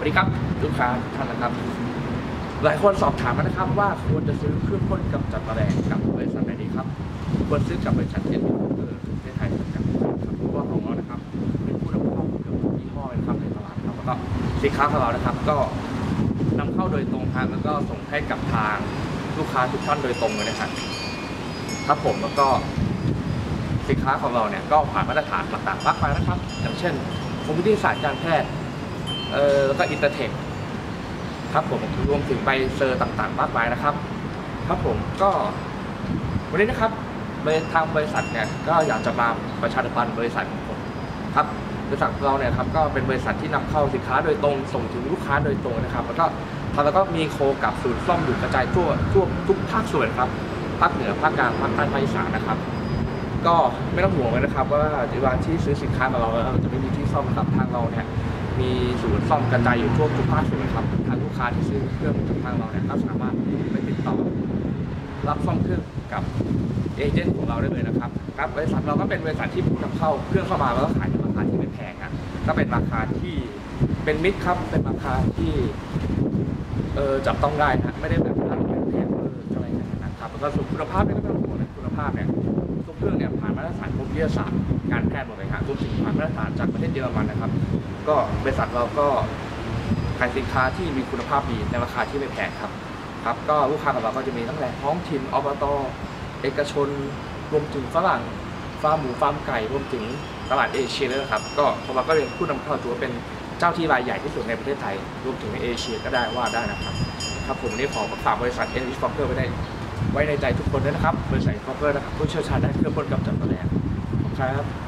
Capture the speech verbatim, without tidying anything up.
ดีครับลูกค้าทุกท่านนะครับหลายคนสอบถามมานะครับว่าควรจะซื้อเครื่องพ่นกำจัดแมลงกับบริษัทไหนดีครับควรซื้อกับบริษัทเอ็นบีเออร์ในไทยสังกัดครับเพราะว่าของเรานะครับเป็นผู้นำเข้าเกือบทุกยี่ห้อเลยครับในตลาดครับแล้วก็สินค้าของเรานะครับก็นำเข้าโดยตรงทางแล้วก็ส่งให้กับทางลูกค้าทุกท่านโดยตรงเลยนะครับครับผมแล้วก็สินค้าของเราเนี่ยก็ผ่านมาตรฐานต่างๆมากมายนะครับอย่างเช่นกรมวิทยาศาสตร์การแพทย์เอ่อแล้วก็อินเตอร์เทคครับผมรวมถึงใบเซอร์ต่างๆมากมายนะครับครับผมก็วันนี้นะครับทางบริษัทเนี่ยก็อยากจะมาประชาสัมพันธ์บริษัทของผมครับบริษัทเราเนี่ยครับก็เป็นบริษัทที่นำเข้าสินค้าโดยตรงส่งถึงลูกค้าโดยตรงนะครับแล้วก็แล้วก็มีโคกับศูนย์ซ่อมอยู่กระจายทั่วทั่วทุกภาคส่วนครับภาคเหนือภาคกลางภาคใต้ภาคอีสานนะครับก็ไม่ต้องห่วงเลยนะครับว่าเวลาที่ซื้อสินค้าของเราเราจะไม่มีที่ซ่อมครับทางเราเนี่ยมีศูนย์ซ่อมกระจายอยู่ทั่วทุกภาคส่วนครับทางลูกค้าที่ซื้อเครื่องจากทางเราเนี่ยก็สามารถไปติดต่อรับซ่อมเครื่องกับเอเจนต์ของเราได้เลยนะครับครับบริษัทเราก็เป็นบริษัทที่นำเข้าเครื่องเข้ามาแล้วก็ขายในราคาที่ไม่แพงอ่ะก็เป็นราคาที่เป็นมิตรครับเป็นราคาที่เออจับต้องได้นะไม่ได้แบบราคาแพงเอออะไรอย่างนั้นครับแล้วก็ส่วนคุณภาพเนี่ยก็ไม่ต้องห่วงนะคุณภาพเนี่ยทุกเครื่องเนี่ยผ่านมาตรฐานกรมวิทยาศาสตร์การแพทย์หมดเลยครับรวมถึงผ่านมาตรฐานจากประเทศเยอรมันนะครับก็บริษัทเราก็ขายสินค้าที่มีคุณภาพดีในราคาที่ไม่แพงครับครับก็ลูกค้าของเราก็จะมีตั้งแต่ท้องถิ่นอบต.เอกชนรวมถึงฝรั่งฟาร์มหมูฟาร์มไก่รวมถึงตลาดเอเชียเลยครับก็ของเราก็เป็นผู้นำเข้าถือว่าเป็นเจ้าที่รายใหญ่ที่สุดในประเทศไทยรวมถึงในเอเชียก็ได้ว่าได้นะครับครับผมนี่ขอฝากบริษัท Enrich Fokker ไว้ในไว้ในใจทุกคนด้วยนะครับบริษัท Fokker นะครับผู้เชี่ยวชาญด้านเครื่องพ่นกำจัดแมลงขอบคุณครับ